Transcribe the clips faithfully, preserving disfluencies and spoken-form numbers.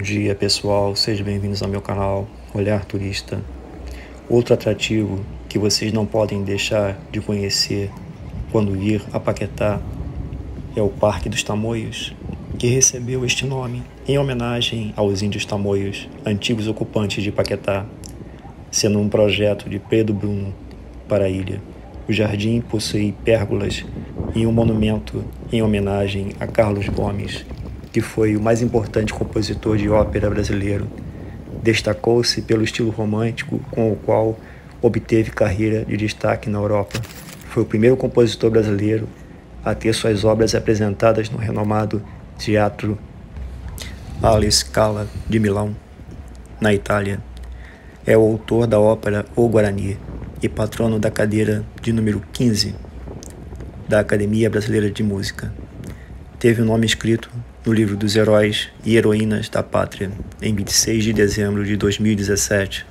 dia, pessoal, sejam bem-vindos ao meu canal Olhar Turista. Outro atrativo que vocês não podem deixar de conhecer quando vir a Paquetá é o Parque dos Tamoios, que recebeu este nome em homenagem aos índios tamoios, antigos ocupantes de Paquetá, sendo um projeto de Pedro Bruno para a ilha. O jardim possui pérgolas e um monumento em homenagem a Carlos Gomes, que foi o mais importante compositor de ópera brasileiro. Destacou-se pelo estilo romântico com o qual obteve carreira de destaque na Europa. Foi o primeiro compositor brasileiro a ter suas obras apresentadas no renomado Teatro alla Scala de Milão, na Itália. É o autor da ópera O Guarani e patrono da cadeira de número quinze da Academia Brasileira de Música. Teve o nome escrito no livro dos Heróis e Heroínas da Pátria, em vinte e seis de dezembro de dois mil e dezessete.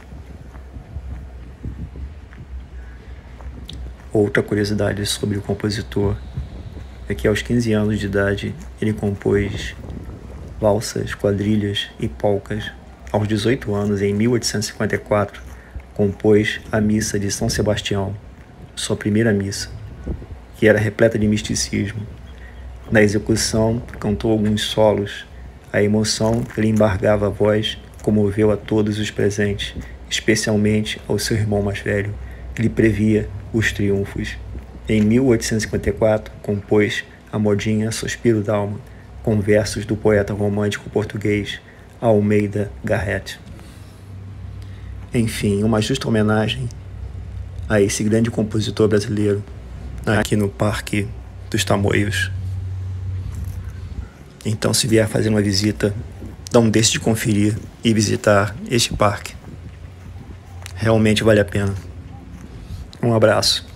Outra curiosidade sobre o compositor é que aos quinze anos de idade ele compôs valsas, quadrilhas e polcas. Aos dezoito anos, em mil oitocentos e cinquenta e quatro, compôs a Missa de São Sebastião, sua primeira missa, que era repleta de misticismo. Na execução, cantou alguns solos. A emoção que lhe embargava a voz comoveu a todos os presentes, especialmente ao seu irmão mais velho, que lhe previa os triunfos. Em mil oitocentos e cinquenta e quatro, compôs a modinha Suspiro d'Alma, com versos do poeta romântico português Almeida Garrett. Enfim, uma justa homenagem a esse grande compositor brasileiro aqui no Parque dos Tamoios. Então, se vier fazer uma visita, não deixe de conferir e visitar este parque. Realmente vale a pena. Um abraço.